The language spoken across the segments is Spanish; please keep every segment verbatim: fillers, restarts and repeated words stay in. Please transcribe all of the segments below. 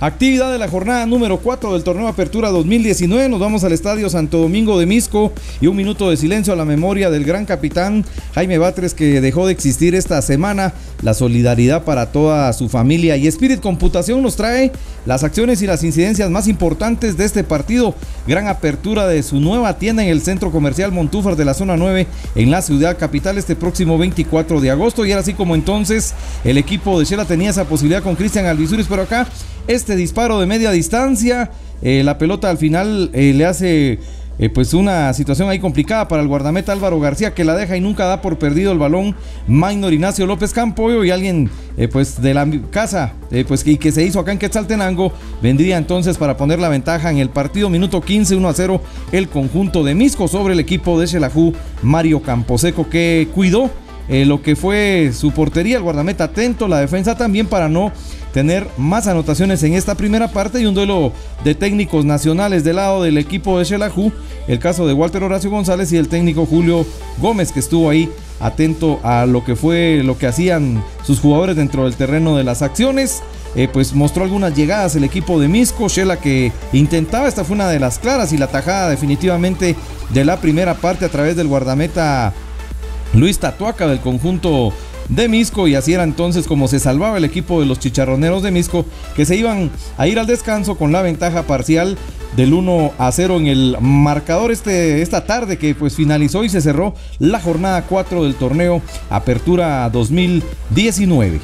Actividad de la jornada número cuatro del torneo Apertura dos mil diecinueve. Nos vamos al estadio Santo Domingo de Misco y un minuto de silencio a la memoria del gran capitán Jaime Batres, que dejó de existir esta semana. La solidaridad para toda su familia. Y Spirit Computación nos trae las acciones y las incidencias más importantes de este partido. Gran apertura de su nueva tienda en el Centro Comercial Montúfar de la Zona nueve en la ciudad capital este próximo veinticuatro de agosto. Y era así como entonces el equipo de Shela tenía esa posibilidad con Cristian Alvisuris, pero acá este disparo de media distancia, eh, la pelota al final eh, le hace eh, pues una situación ahí complicada para el guardameta Álvaro García, que la deja y nunca da por perdido el balón Maynor Ignacio López Campoyo, y alguien eh, pues de la casa eh, pues y que se hizo acá en Quetzaltenango vendría entonces para poner la ventaja en el partido. Minuto quince, uno a cero el conjunto de Misco sobre el equipo de Xelajú. Mario Camposeco, que cuidó Eh, lo que fue su portería, el guardameta atento, la defensa también, para no tener más anotaciones en esta primera parte, y un duelo de técnicos nacionales del lado del equipo de Xelajú, el caso de Walter Horacio González y el técnico Julio Gómez, que estuvo ahí atento a lo que fue lo que hacían sus jugadores dentro del terreno de las acciones. Eh, pues mostró algunas llegadas el equipo de Misco. Shela, que intentaba, esta fue una de las claras y la tajada definitivamente de la primera parte a través del guardameta Luis Tatuaca del conjunto de Misco, y así era entonces como se salvaba el equipo de los Chicharroneros de Misco, que se iban a ir al descanso con la ventaja parcial del uno a cero en el marcador este, esta tarde, que pues finalizó y se cerró la jornada cuatro del torneo Apertura dos mil diecinueve.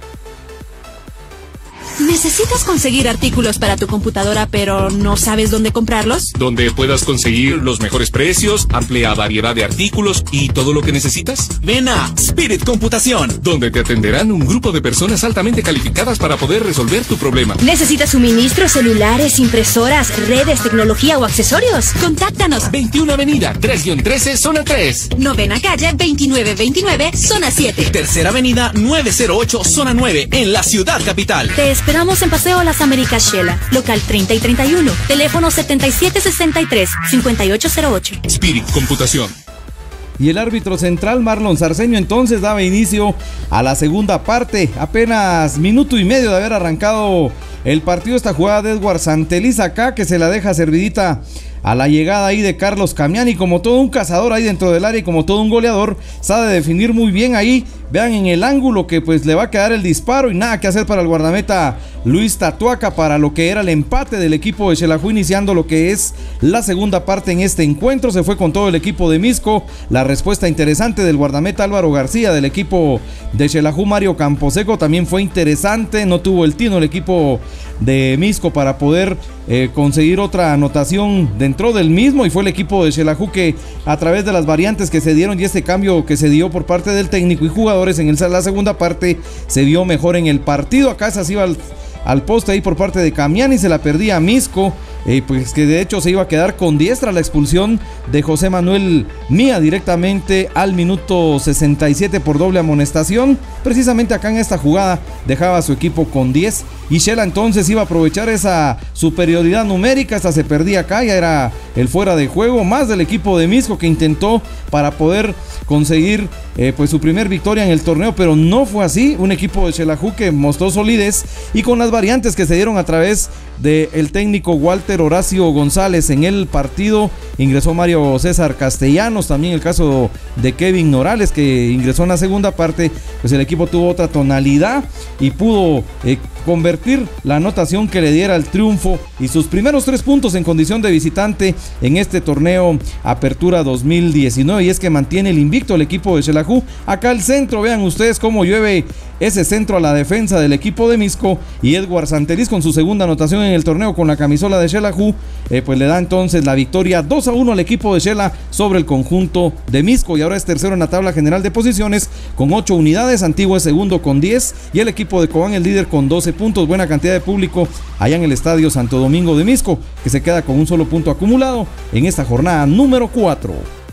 ¿Necesitas conseguir artículos para tu computadora pero no sabes dónde comprarlos? ¿Donde puedas conseguir los mejores precios, amplia variedad de artículos y todo lo que necesitas? Ven a Spirit Computación, donde te atenderán un grupo de personas altamente calificadas para poder resolver tu problema. ¿Necesitas suministros, celulares, impresoras, redes, tecnología o accesorios? Contáctanos. veintiuna Avenida, tres trece, Zona tres. Novena Calle, veintinueve veintinueve, Zona siete. Tercera Avenida, nueve cero ocho, Zona nueve, en la ciudad capital. Te esperamos en Paseo Las Américas Shela, local treinta y treinta y uno, teléfono setenta y siete sesenta y tres, cincuenta y ocho cero ocho. Spirit Computación. Y el árbitro central Marlon Sarceño entonces daba inicio a la segunda parte, apenas minuto y medio de haber arrancado el partido. Esta jugada de Edward Santeliz acá, que se la deja servidita a la llegada ahí de Carlos Camiani, como todo un cazador ahí dentro del área y como todo un goleador, sabe definir muy bien ahí. Vean en el ángulo que pues le va a quedar el disparo, y nada que hacer para el guardameta Luis Tatuaca para lo que era el empate del equipo de Xelajú, iniciando lo que es la segunda parte en este encuentro. Se fue con todo el equipo de Misco. La respuesta interesante del guardameta Álvaro García del equipo de Xelajú. Mario Camposeco también fue interesante, no tuvo el tino el equipo de Misco para poder eh, conseguir otra anotación dentro del mismo, y fue el equipo de Xelajú que, a través de las variantes que se dieron y este cambio que se dio por parte del técnico y jugadores en el, la segunda parte, se vio mejor en el partido. Acá se iba al, al poste ahí por parte de Camiani, se la perdía a Misco, eh, pues que de hecho se iba a quedar con diez tras la expulsión de José Manuel Mía directamente al minuto sesenta y siete por doble amonestación. Precisamente acá en esta jugada dejaba a su equipo con diez, y Shela entonces iba a aprovechar esa superioridad numérica. Hasta se perdía acá, ya era el fuera de juego más del equipo de Misco, que intentó para poder conseguir eh, pues su primer victoria en el torneo, pero no fue así. Un equipo de Xelajú que mostró solidez, y con las variantes que se dieron a través del técnico Walter Horacio González en el partido, ingresó Mario César Castellanos, también el caso de Kevin Norales, que ingresó en la segunda parte. Pues el equipo tuvo otra tonalidad y pudo eh, convertir la anotación que le diera el triunfo y sus primeros tres puntos en condición de visitante en este torneo Apertura dos mil diecinueve, y es que mantiene el invicto el equipo de Xelajú. Acá el centro, vean ustedes cómo llueve ese centro a la defensa del equipo de Misco, y Edward Santeliz con su segunda anotación en el torneo con la camisola de Xelajú, eh, pues le da entonces la victoria dos a uno al equipo de Shela sobre el conjunto de Misco, y ahora es tercero en la tabla general de posiciones con ocho unidades. Antigua es segundo con diez, y el equipo de Cobán el líder con doce puntos. Buena cantidad de público allá en el estadio Santo Domingo de Misco, que se queda con un solo punto acumulado en esta jornada número cuatro.